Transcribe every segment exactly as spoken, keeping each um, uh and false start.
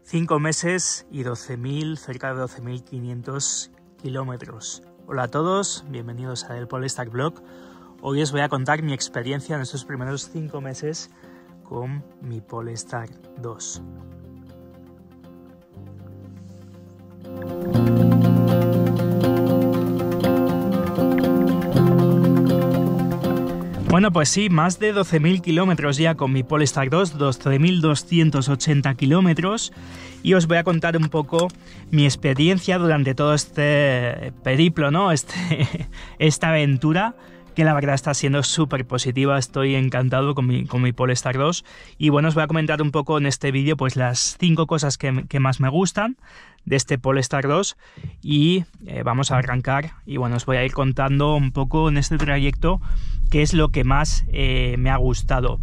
cinco meses y doce mil, cerca de doce mil quinientos kilómetros. Hola a todos, bienvenidos a el Polestar Blog. Hoy os voy a contar mi experiencia en estos primeros cinco meses con mi Polestar dos. Bueno, pues sí, más de doce mil kilómetros ya con mi Polestar dos, doce mil doscientos ochenta kilómetros, y os voy a contar un poco mi experiencia durante todo este periplo, ¿no? Este, esta aventura, que la verdad está siendo súper positiva. Estoy encantado con mi, con mi Polestar dos, y bueno, os voy a comentar un poco en este vídeo pues las cinco cosas que, que más me gustan de este Polestar dos, y eh, vamos a arrancar, y bueno, os voy a ir contando un poco en este trayecto qué es lo que más eh, me ha gustado.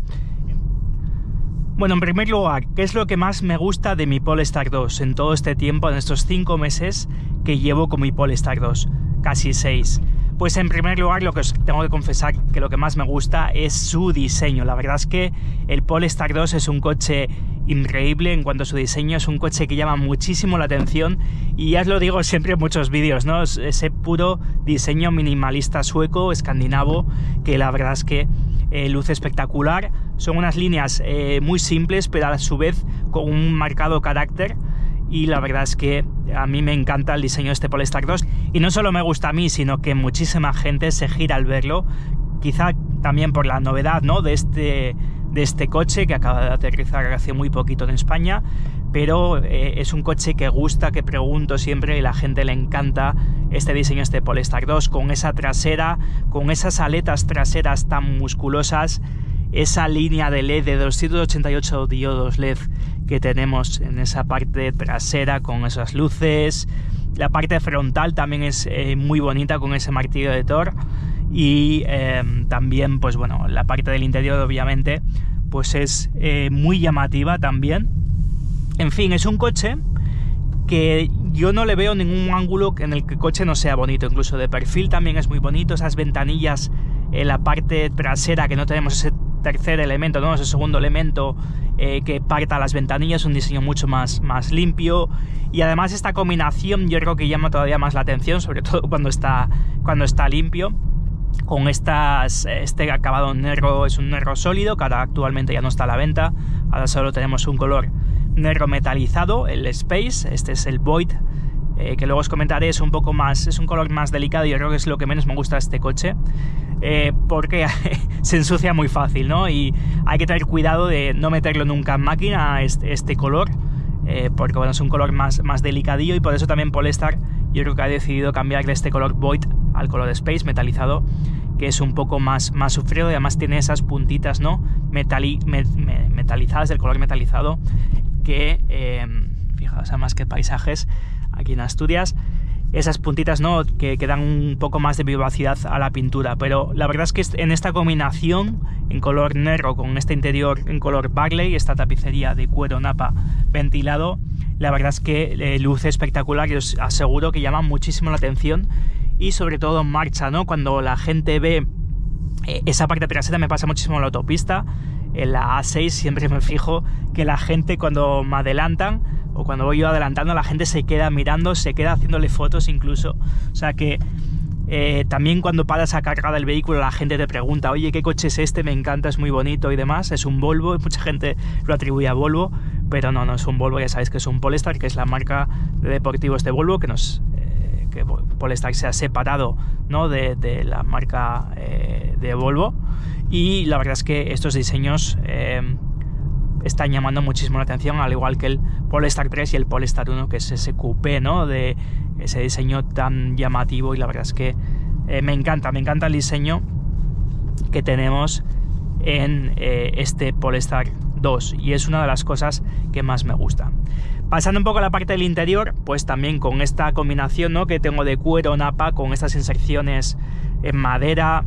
Bueno, en primer lugar, ¿qué es lo que más me gusta de mi Polestar dos en todo este tiempo, en estos cinco meses que llevo con mi Polestar dos? Casi seis. Pues en primer lugar, lo que os tengo que confesar que lo que más me gusta es su diseño. La verdad es que el Polestar dos es un coche increíble en cuanto a su diseño, es un coche que llama muchísimo la atención, y ya os lo digo siempre en muchos vídeos, ¿no? Ese puro diseño minimalista sueco, escandinavo, que la verdad es que eh, luce espectacular. Son unas líneas eh, muy simples, pero a su vez con un marcado carácter. Y la verdad es que a mí me encanta el diseño de este Polestar dos. Y no solo me gusta a mí, sino que muchísima gente se gira al verlo. Quizá también por la novedad, ¿no? de, este, de este coche que acaba de aterrizar hace muy poquito en España. Pero eh, es un coche que gusta, que pregunto siempre, y la gente le encanta este diseño, este Polestar dos, con esa trasera, con esas aletas traseras tan musculosas, esa línea de L E D de doscientos ochenta y ocho diodos L E D que tenemos en esa parte trasera con esas luces. La parte frontal también es eh, muy bonita con ese martillo de Thor, y eh, también, pues bueno, la parte del interior obviamente pues es eh, muy llamativa también. En fin, es un coche que yo no le veo ningún ángulo en el que el coche no sea bonito. Incluso de perfil también es muy bonito, esas ventanillas en la parte trasera, que no tenemos ese tercer elemento, ¿no? Ese segundo elemento eh, que parta las ventanillas, un diseño mucho más, más limpio. Y además esta combinación yo creo que llama todavía más la atención, sobre todo cuando está, cuando está limpio, con estas, este acabado negro. Es un negro sólido, que ahora actualmente ya no está a la venta, ahora solo tenemos un color negro metalizado, el Space. Este es el Void, eh, que luego os comentaré. Es un poco más, es un color más delicado, y yo creo que es lo que menos me gusta de este coche, eh, porque se ensucia muy fácil, ¿no? Y hay que tener cuidado de no meterlo nunca en máquina, este, este color, eh, porque bueno, es un color más, más delicadillo, y por eso también Polestar yo creo que ha decidido cambiar de este color Void al color Space metalizado, que es un poco más, más sufrido, y además tiene esas puntitas, ¿no? Metali, me, me, metalizadas, del color metalizado, que eh, fijaos, además que paisajes aquí en Asturias, esas puntitas, ¿no? que, que dan un poco más de vivacidad a la pintura. Pero la verdad es que en esta combinación en color negro con este interior en color Barley, esta tapicería de cuero napa ventilado, la verdad es que eh, luce espectacular, y os aseguro que llama muchísimo la atención, y sobre todo en marcha, ¿no? Cuando la gente ve eh, esa parte trasera, me pasa muchísimo en la autopista, en la A seis siempre me fijo que la gente, cuando me adelantan o cuando voy yo adelantando, la gente se queda mirando, se queda haciéndole fotos incluso. O sea que eh, también cuando paras a cargar el vehículo, la gente te pregunta: oye, ¿qué coche es este? Me encanta, es muy bonito y demás. Es un Volvo, mucha gente lo atribuye a Volvo, pero no, no es un Volvo. Ya sabéis que es un Polestar, que es la marca de deportivos de Volvo, que nos eh, que Polestar se ha separado, ¿no? de, de la marca eh, de Volvo. Y la verdad es que estos diseños eh, están llamando muchísimo la atención, al igual que el Polestar tres y el Polestar uno, que es ese coupé, ¿no? De ese diseño tan llamativo. Y la verdad es que eh, me encanta, me encanta el diseño que tenemos en eh, este Polestar dos, y es una de las cosas que más me gusta. Pasando un poco a la parte del interior, pues también con esta combinación, ¿no? que tengo de cuero napa, con estas inserciones en madera,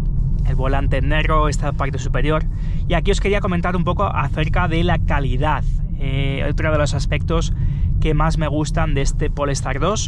el volante negro, esta parte superior. Y aquí os quería comentar un poco acerca de la calidad, eh, otro de los aspectos que más me gustan de este Polestar dos.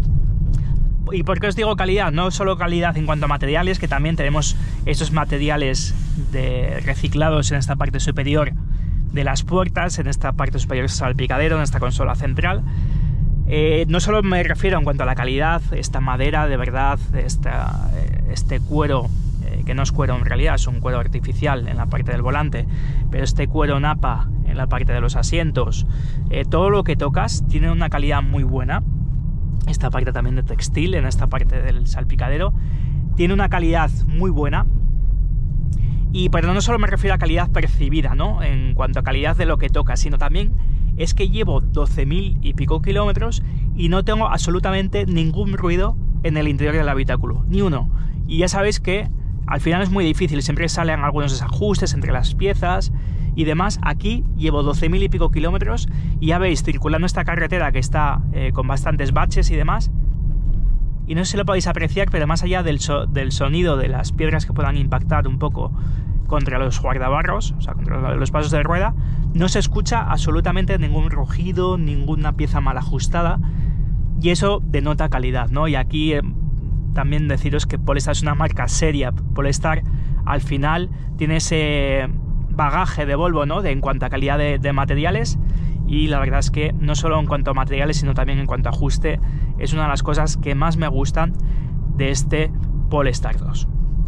¿Y por qué os digo calidad? No solo calidad en cuanto a materiales, que también tenemos estos materiales de reciclados en esta parte superior de las puertas, en esta parte superior del salpicadero, en esta consola central. Eh, no solo me refiero en cuanto a la calidad, esta madera de verdad, esta, este cuero, eh, que no es cuero en realidad, es un cuero artificial en la parte del volante, pero este cuero napa en la parte de los asientos, eh, todo lo que tocas tiene una calidad muy buena. Esta parte también de textil, en esta parte del salpicadero, tiene una calidad muy buena. Y pero no solo me refiero a calidad percibida, ¿no? En cuanto a calidad de lo que toca, sino también es que llevo doce mil y pico kilómetros y no tengo absolutamente ningún ruido en el interior del habitáculo, ni uno. Y ya sabéis que al final es muy difícil, siempre salen algunos desajustes entre las piezas y demás. Aquí llevo doce mil y pico kilómetros y ya veis, circulando esta carretera que está eh, con bastantes baches y demás. Y no sé si lo podéis apreciar, pero más allá del, so del sonido de las piedras que puedan impactar un poco contra los guardabarros, o sea, contra los pasos de rueda, no se escucha absolutamente ningún rugido, ninguna pieza mal ajustada, y eso denota calidad, ¿no? Y aquí eh, también deciros que Polestar es una marca seria. Polestar al final tiene ese bagaje de Volvo, ¿no? De, en cuanto a calidad de, de materiales, y la verdad es que no solo en cuanto a materiales, sino también en cuanto a ajuste, es una de las cosas que más me gustan de este Polestar dos.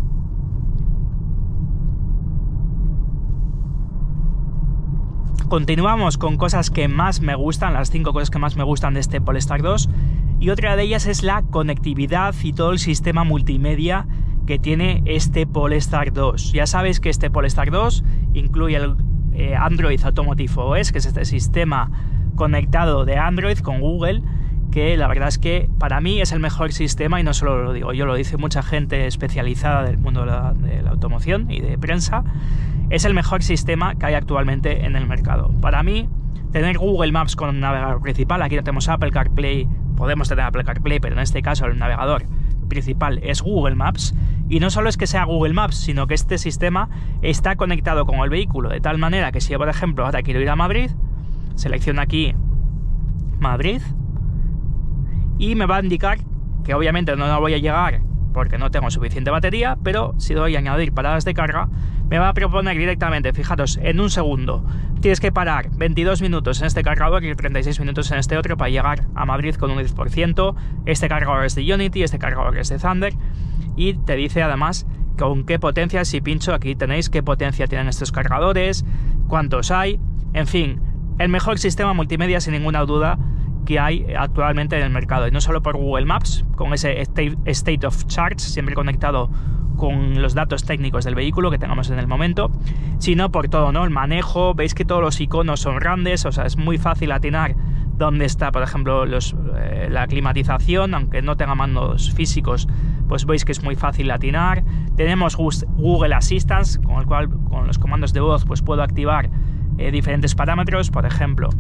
Continuamos con cosas que más me gustan, las cinco cosas que más me gustan de este Polestar dos, y otra de ellas es la conectividad y todo el sistema multimedia que tiene este Polestar dos. Ya sabéis que este Polestar dos incluye el eh, Android Automotive O S, que es este sistema conectado de Android con Google, que la verdad es que para mí es el mejor sistema, y no solo lo digo yo, lo dice mucha gente especializada del mundo de la, de la automoción y de prensa. Es el mejor sistema que hay actualmente en el mercado. Para mí, tener Google Maps con un navegador principal, aquí no tenemos Apple CarPlay, podemos tener Apple CarPlay, pero en este caso el navegador principal es Google Maps, y no solo es que sea Google Maps, sino que este sistema está conectado con el vehículo, de tal manera que si yo, por ejemplo, ahora quiero ir a Madrid, selecciono aquí Madrid, y me va a indicar que obviamente no voy a llegar porque no tengo suficiente batería, pero si doy a añadir paradas de carga, me va a proponer directamente, fijaros, en un segundo, tienes que parar veintidós minutos en este cargador y treinta y seis minutos en este otro para llegar a Madrid con un diez por ciento. Este cargador es de Ionity, este cargador es de Thunder, y te dice además con qué potencia, si pincho aquí tenéis qué potencia tienen estos cargadores, cuántos hay, en fin, el mejor sistema multimedia sin ninguna duda que hay actualmente en el mercado, y no solo por Google Maps, con ese State of Charge siempre conectado con los datos técnicos del vehículo que tengamos en el momento, sino por todo, ¿no? El manejo, veis que todos los iconos son grandes, o sea, es muy fácil atinar dónde está, por ejemplo, los, eh, la climatización, aunque no tenga mandos físicos, pues veis que es muy fácil atinar. Tenemos Google Assistant, con el cual con los comandos de voz pues puedo activar eh, diferentes parámetros, por ejemplo,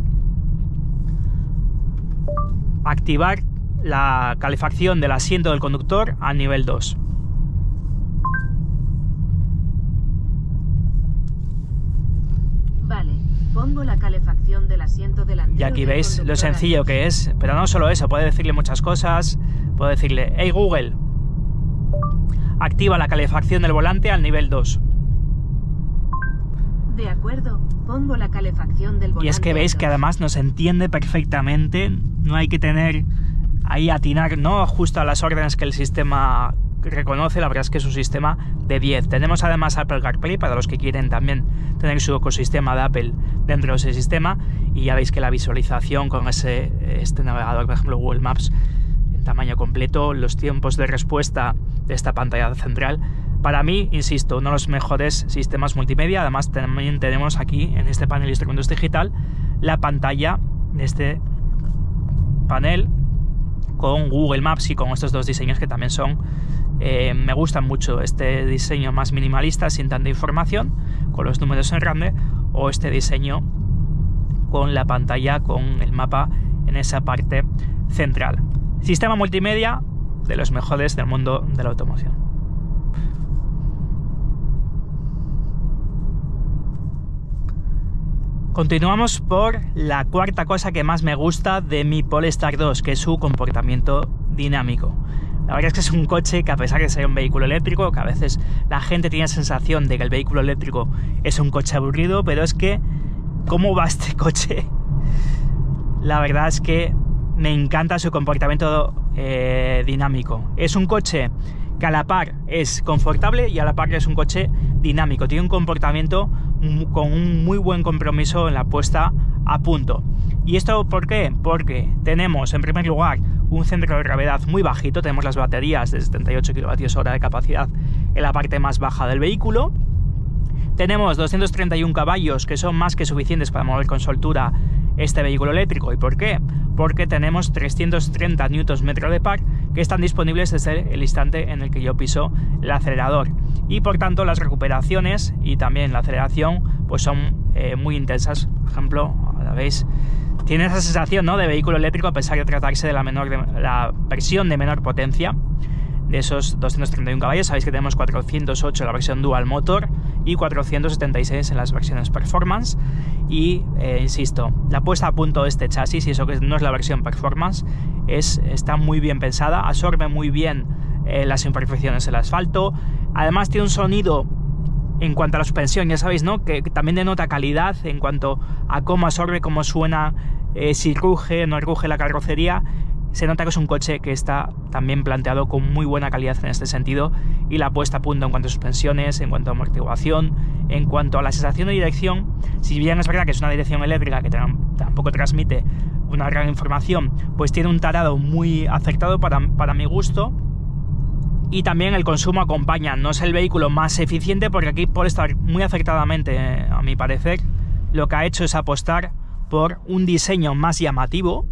activar la calefacción del asiento del conductor a nivel dos. Vale, pongo la calefacción del asiento delantero. Y aquí veis lo sencillo que es, pero no solo eso, puede decirle muchas cosas. Puedo decirle, hey Google, activa la calefacción del volante al nivel dos. De acuerdo, pongo la calefacción del volante. Y es que veis que además nos entiende perfectamente, no hay que tener ahí atinar, no justo a las órdenes que el sistema reconoce, la verdad es que es un sistema de diez. Tenemos además Apple CarPlay para los que quieren también tener su ecosistema de Apple dentro de ese sistema, y ya veis que la visualización con ese este navegador, por ejemplo Google Maps, en tamaño completo, los tiempos de respuesta de esta pantalla central, para mí, insisto, uno de los mejores sistemas multimedia. Además también tenemos aquí en este panel de instrumentos digital la pantalla de este panel con Google Maps y con estos dos diseños que también son eh, me gustan mucho, este diseño más minimalista sin tanta información con los números en grande, o este diseño con la pantalla con el mapa en esa parte central. Sistema multimedia de los mejores del mundo de la automoción. Continuamos por la cuarta cosa que más me gusta de mi Polestar dos, que es su comportamiento dinámico. La verdad es que es un coche que, a pesar de ser un vehículo eléctrico, que a veces la gente tiene la sensación de que el vehículo eléctrico es un coche aburrido, pero es que cómo va este coche, la verdad es que me encanta su comportamiento eh, dinámico. Es un coche que a la par es confortable y a la par es un coche dinámico. Tiene un comportamiento con un muy buen compromiso en la puesta a punto. ¿Y esto por qué? Porque tenemos en primer lugar un centro de gravedad muy bajito. Tenemos las baterías de setenta y ocho kilovatios hora de capacidad en la parte más baja del vehículo. Tenemos doscientos treinta y uno caballos, que son más que suficientes para mover con soltura este vehículo eléctrico. ¿Y por qué? Porque tenemos trescientos treinta newton metros de par que están disponibles desde el instante en el que yo piso el acelerador. Y por tanto las recuperaciones y también la aceleración pues son eh, muy intensas. Por ejemplo, ahora veis, tiene esa sensación, ¿no?, de vehículo eléctrico, a pesar de tratarse de la, menor de, la versión de menor potencia. De esos doscientos treinta y uno caballos, sabéis que tenemos cuatrocientos ocho en la versión Dual Motor y cuatrocientos setenta y seis en las versiones Performance. Y, eh, insisto, la puesta a punto de este chasis, y eso que no es la versión Performance, es, está muy bien pensada, absorbe muy bien eh, las imperfecciones del asfalto. Además tiene un sonido, en cuanto a la suspensión, ya sabéis, ¿no?, que, que también denota calidad en cuanto a cómo absorbe, cómo suena, eh, si ruge, no ruge la carrocería. Se nota que es un coche que está también planteado con muy buena calidad en este sentido, y la puesta a punto en cuanto a suspensiones, en cuanto a amortiguación, en cuanto a la sensación de dirección, si bien es verdad que es una dirección eléctrica que tampoco transmite una gran información, pues tiene un tarado muy acertado para, para mi gusto. Y también el consumo acompaña. No es el vehículo más eficiente, porque aquí Polestar muy acertadamente, a mi parecer, lo que ha hecho es apostar por un diseño más llamativo,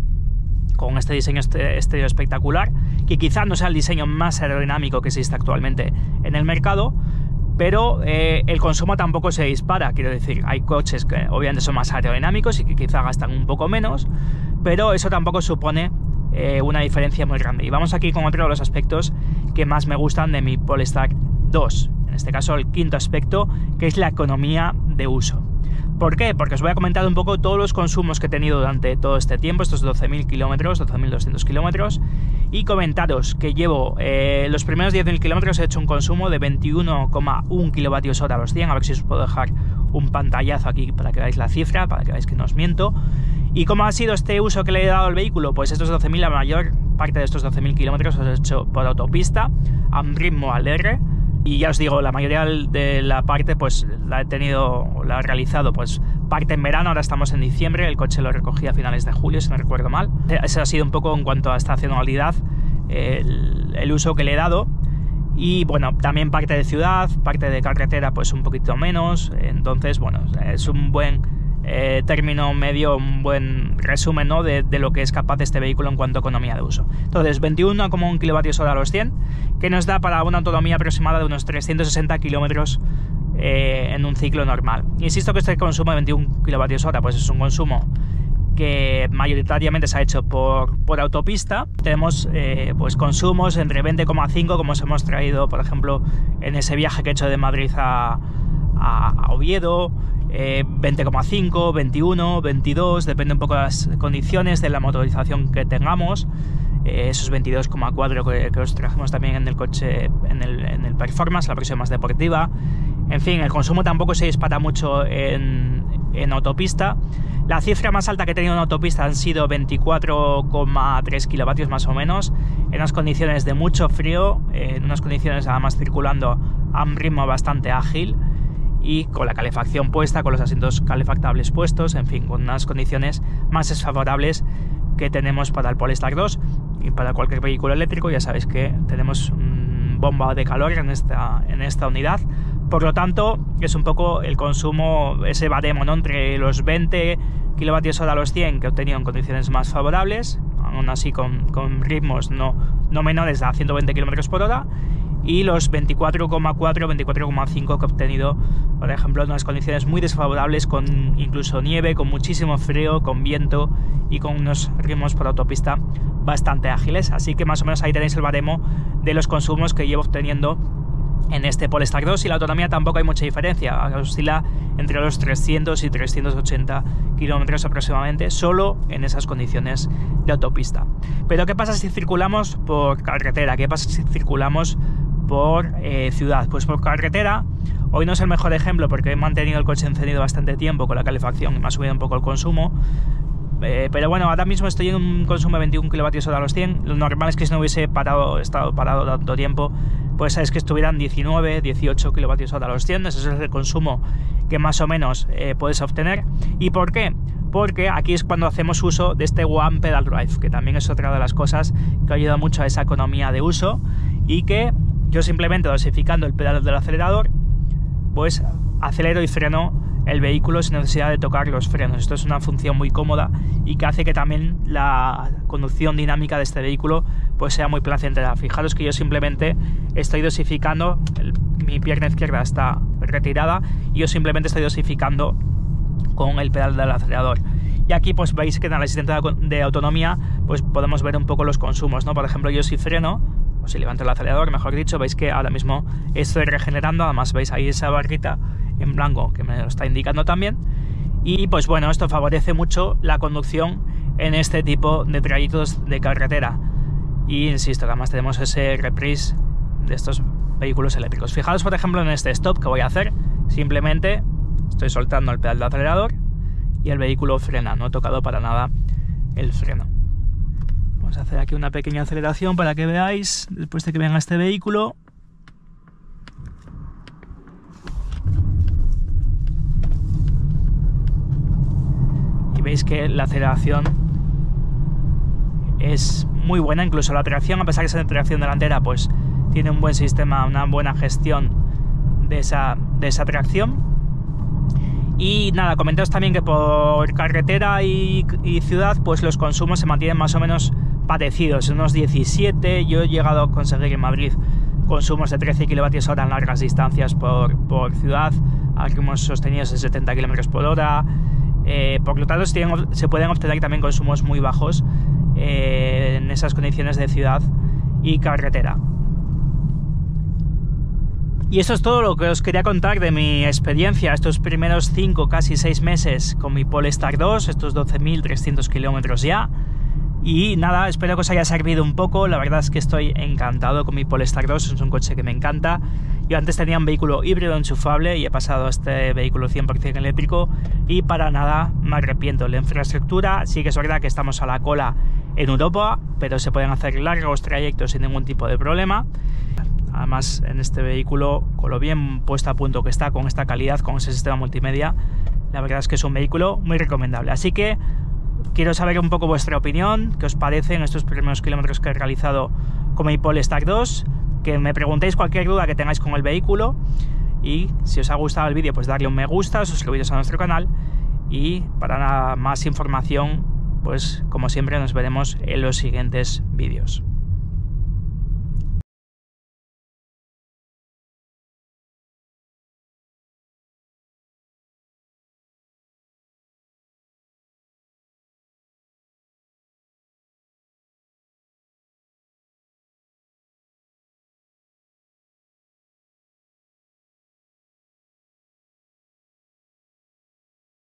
con este diseño estéreo espectacular, que quizá no sea el diseño más aerodinámico que existe actualmente en el mercado, pero eh, el consumo tampoco se dispara. Quiero decir, hay coches que obviamente son más aerodinámicos y que quizá gastan un poco menos, pero eso tampoco supone eh, una diferencia muy grande. Y vamos aquí con otro de los aspectos que más me gustan de mi Polestar dos, en este caso el quinto aspecto, que es la economía de uso. ¿Por qué? Porque os voy a comentar un poco todos los consumos que he tenido durante todo este tiempo, estos doce mil kilómetros, doce mil doscientos kilómetros, y comentaros que llevo eh, los primeros diez mil kilómetros he hecho un consumo de veintiuno coma uno kilovatios hora a los cien. A ver si os puedo dejar un pantallazo aquí para que veáis la cifra, para que veáis que no os miento. ¿Y cómo ha sido este uso que le he dado al vehículo? Pues estos doce mil, la mayor parte de estos doce mil kilómetros los he hecho por autopista, a un ritmo al R. Y ya os digo, la mayoría de la parte pues la he tenido, la he realizado pues parte en verano. Ahora estamos en diciembre, el coche lo recogí a finales de julio, si no recuerdo mal. Ese ha sido un poco en cuanto a estacionalidad el, el uso que le he dado. Y bueno, también parte de ciudad, parte de carretera pues un poquito menos. Entonces bueno, es un buen eh, término medio, un buen resumen, ¿no?, de, de lo que es capaz este vehículo en cuanto a economía de uso. Entonces veintiuno coma uno kilovatios hora a los cien, que nos da para una autonomía aproximada de unos trescientos sesenta kilómetros eh, en un ciclo normal. Insisto que este consumo de veintiuno kilovatios hora pues es un consumo que mayoritariamente se ha hecho por, por autopista. Tenemos eh, pues consumos entre veinte coma cinco, como os hemos traído por ejemplo en ese viaje que he hecho de Madrid a, a, a Oviedo, eh, veinte coma cinco, veintiuno, veintidós, depende un poco de las condiciones de la motorización que tengamos. Eh, esos veintidós coma cuatro que, que os trajimos también en el coche, en el, en el Performance, la versión más deportiva. En fin, el consumo tampoco se dispara mucho en, en autopista. La cifra más alta que he tenido en autopista han sido veinticuatro coma tres kilovatios más o menos, en unas condiciones de mucho frío, en unas condiciones además circulando a un ritmo bastante ágil y con la calefacción puesta, con los asientos calefactables puestos, en fin, con unas condiciones más desfavorables que tenemos para el Polestar dos y para cualquier vehículo eléctrico. Ya sabéis que tenemos un bomba de calor en esta, en esta unidad. Por lo tanto, es un poco el consumo, ese baremo, ¿no?, entre los veinte kilovatios hora a los cien que he obtenido en condiciones más favorables, aún así con, con ritmos no, no menores a ciento veinte kilómetros por hora, y los veinticuatro coma cuatro, veinticuatro coma cinco que he obtenido, por ejemplo, en unas condiciones muy desfavorables, con incluso nieve, con muchísimo frío, con viento y con unos ritmos por autopista bastante ágiles. Así que más o menos ahí tenéis el baremo de los consumos que llevo obteniendo en este Polestar dos, y la autonomía tampoco hay mucha diferencia, oscila entre los trescientos y trescientos ochenta kilómetros aproximadamente, solo en esas condiciones de autopista. Pero ¿qué pasa si circulamos por carretera? ¿Qué pasa si circulamos por eh, ciudad. Pues por carretera, hoy no es el mejor ejemplo porque he mantenido el coche encendido bastante tiempo con la calefacción y me ha subido un poco el consumo. Eh, pero bueno, ahora mismo estoy en un consumo de veintiún kilovatios hora a los cien. Lo normal es que si no hubiese parado, estado parado tanto tiempo, pues es que estuvieran diecinueve, dieciocho kilovatios hora a los cien. Ese es el consumo que más o menos eh, puedes obtener. ¿Y por qué? Porque aquí es cuando hacemos uso de este One Pedal Drive, que también es otra de las cosas que ayuda mucho a esa economía de uso, y que yo simplemente dosificando el pedal del acelerador, pues acelero y freno el vehículo sin necesidad de tocar los frenos. Esto es una función muy cómoda y que hace que también la conducción dinámica de este vehículo pues sea muy placentera. Fijaros que yo simplemente estoy dosificando, el, mi pierna izquierda está retirada y yo simplemente estoy dosificando con el pedal del acelerador. Y aquí pues veis que en el asistente de autonomía pues podemos ver un poco los consumos, ¿no? Por ejemplo, yo si freno o si levanto el acelerador, mejor dicho, veis que ahora mismo estoy regenerando. Además veis ahí esa barrita en blanco que me lo está indicando también. Y pues bueno, esto favorece mucho la conducción en este tipo de trayectos de carretera. Y insisto, que además tenemos ese reprise de estos vehículos eléctricos. Fijaos por ejemplo en este stop que voy a hacer. Simplemente estoy soltando el pedal de acelerador y el vehículo frena, no he tocado para nada el freno. Vamos a hacer aquí una pequeña aceleración para que veáis, después de que venga este vehículo. Y veis que la aceleración es muy buena, incluso la tracción, a pesar de ser tracción delantera, pues tiene un buen sistema, una buena gestión de esa, de esa tracción. Y nada, comentaos también que por carretera y, y ciudad pues los consumos se mantienen más o menos parecidos, unos diecisiete. Yo he llegado a conseguir en Madrid consumos de trece kilovatios hora en largas distancias por, por ciudad, a ritmos sostenidos de setenta kilómetros por hora. Eh, por lo tanto, se pueden obtener también consumos muy bajos eh, en esas condiciones de ciudad y carretera. Y esto es todo lo que os quería contar de mi experiencia estos primeros cinco, casi seis meses con mi Polestar dos, estos doce mil trescientos kilómetros ya. Y nada, espero que os haya servido un poco. La verdad es que estoy encantado con mi Polestar dos, es un coche que me encanta. Yo antes tenía un vehículo híbrido enchufable y he pasado a este vehículo cien por cien eléctrico y para nada me arrepiento. La infraestructura, sí que es verdad que estamos a la cola en Europa, pero se pueden hacer largos trayectos sin ningún tipo de problema. Además, en este vehículo, con lo bien puesto a punto que está, con esta calidad, con ese sistema multimedia, la verdad es que es un vehículo muy recomendable. Así que quiero saber un poco vuestra opinión, qué os parece en estos primeros kilómetros que he realizado con mi Polestar dos, que me preguntéis cualquier duda que tengáis con el vehículo y si os ha gustado el vídeo pues darle un me gusta, suscribiros a nuestro canal y para más información pues como siempre nos veremos en los siguientes vídeos.